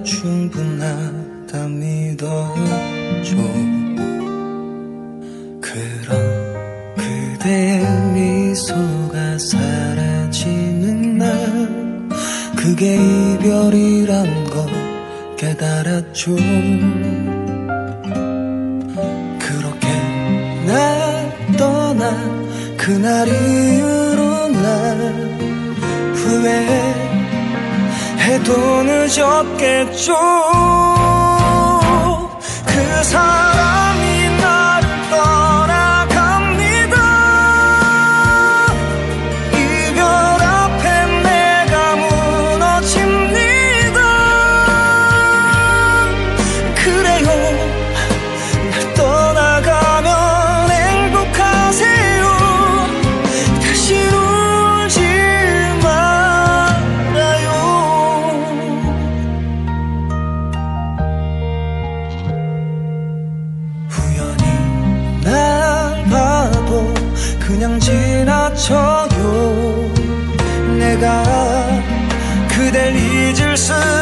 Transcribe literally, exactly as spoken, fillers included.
충분하다 믿어줘. 그럼 그대의 미소가 사라지는 날, 그게 이별이란 걸 깨달았죠. 그렇게 날 떠난 그날 이후로 날 후회해도 늦었겠죠. 그 사람이 나를 떠나갑니다. 이별 앞에 내가 무너집니다. 그래요, 날 떠나가면 행복하세요. 다시 울지 말아요. 우연히 날 봐도 그냥 지나쳐요. 내가 그댈 잊을 수